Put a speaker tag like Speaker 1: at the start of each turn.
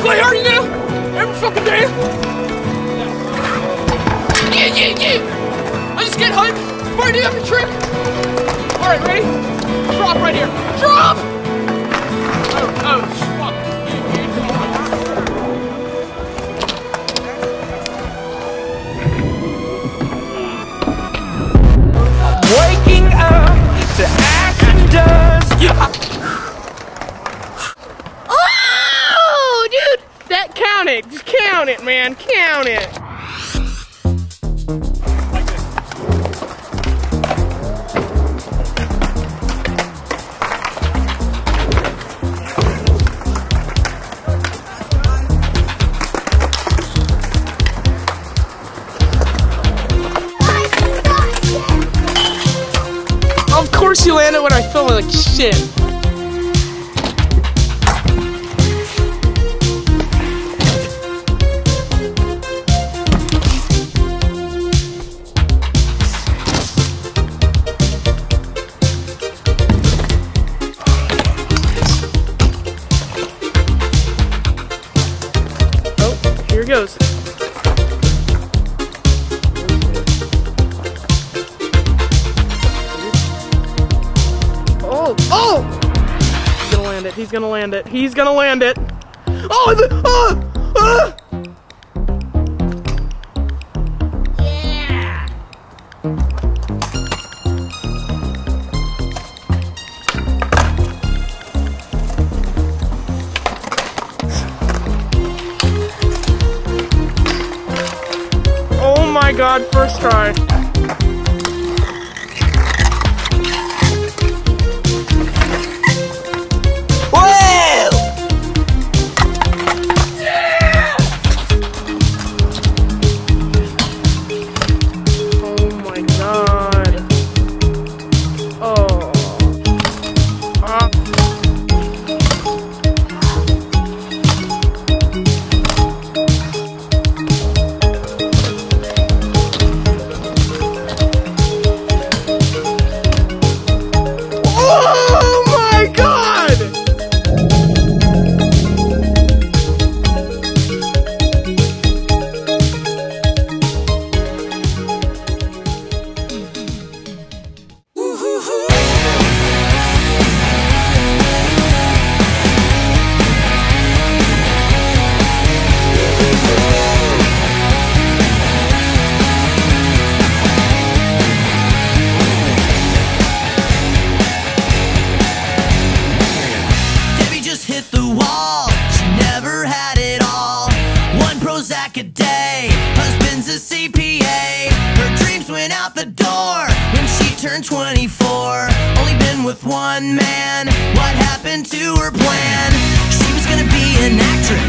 Speaker 1: play hard now? Every fucking day? Yeah. I just get hyped before I do every trick. Alright, ready? Drop right here. Drop! Oh, fuck.
Speaker 2: Waking up to action dust. Yeah.
Speaker 1: Oh, dude! That count it. Just count it, man. Count it. Of course you land it when I feel like shit. Oh, here it goes. Oh! He's gonna land it. He's gonna land it. He's gonna land it. Oh! Yeah! Oh my God! First try.
Speaker 3: A day, husband's a CPA. Her dreams went out the door when she turned 24. Only been with one man. What happened to her plan? She was gonna be an actress,